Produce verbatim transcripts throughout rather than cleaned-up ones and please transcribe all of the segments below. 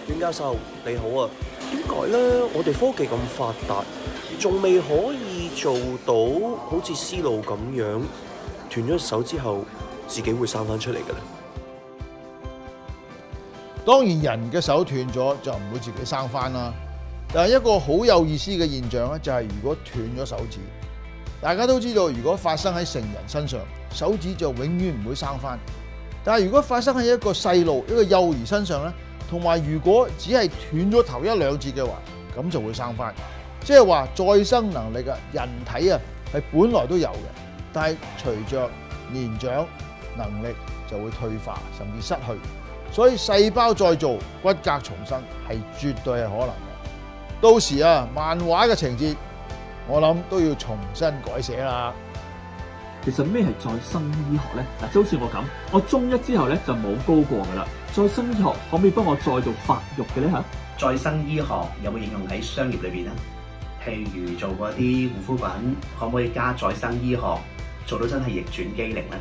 阮教授你好啊，點解咧？我哋科技咁發達，仲未可以做到好似思路咁樣斷咗手之後，自己會生翻出嚟嘅咧？ 當然人嘅手斷咗就唔會自己生翻啦。但係一個好有意思嘅現象咧，就係如果斷咗手指，大家都知道，如果發生喺成人身上，手指就永遠唔會生翻。但係如果發生喺一個細路、一個幼兒身上咧，同埋如果只係斷咗頭一兩節嘅話，咁就會生翻。即係話再生能力啊，人體啊係本來都有嘅，但係隨着年長，能力就會退化甚至失去。所以細胞再造、骨骼重生係絕對係可能嘅。到時啊，漫畫嘅情節，我諗都要重新改寫啦。 其實咩係再生醫學咧？嗱，就好似我咁，我中一之後咧就冇高過噶啦。再生醫學可唔可以幫我再度發育嘅咧嚇？ 再生醫學有冇應用喺商業裏邊咧？譬如做嗰啲護膚品，可唔可以加再生醫學，做到真係逆轉機靈咧？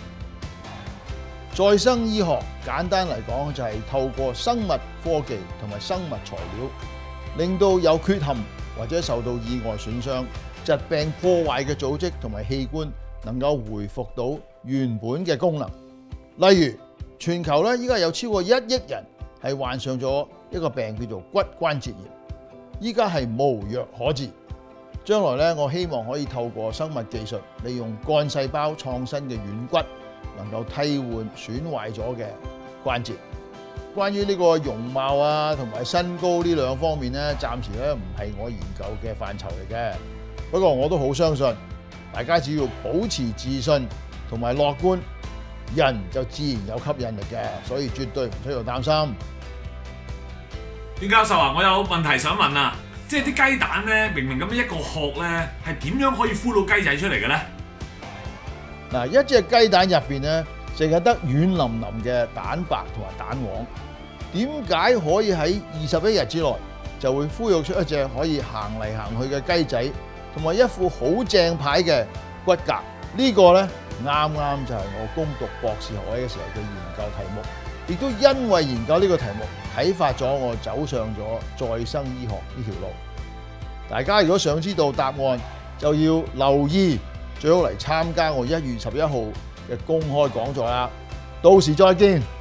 再生醫學簡單嚟講就係透過生物科技同埋生物材料，令到有缺陷或者受到意外損傷、疾病破壞嘅組織同埋器官能夠恢復到原本嘅功能。例如全球咧依家有超過一億人係患上咗一個病叫做骨關節炎，依家係無藥可治。將來咧，我希望可以透過生物技術，利用幹細胞創新嘅軟骨，能夠替換損壞咗嘅關節。關於呢個容貌啊同埋身高呢兩方面咧，暫時咧唔係我研究嘅範疇嚟嘅。不過我都好相信，大家只要保持自信同埋樂觀，人就自然有吸引力嘅，所以絕對唔需要擔心。 袁教授啊，我有問題想問啊，即係啲雞蛋咧，明明咁樣一個殼咧，係點樣可以孵到雞仔出嚟嘅咧？ 嗱，一隻雞蛋入邊咧，淨係得軟腍腍嘅蛋白同埋蛋黃，點解可以喺二十一日之內就會孵育出一隻可以行嚟行去嘅雞仔，同埋一副好正牌嘅骨骼？呢個咧啱啱就係我攻讀博士學位嘅時候嘅研究題目，亦都因為研究呢個題目，啟發咗我走上咗再生醫學呢條路。大家如果想知道答案，就要留意，最好嚟參加我一月十一號嘅公開講座啦。到時再見。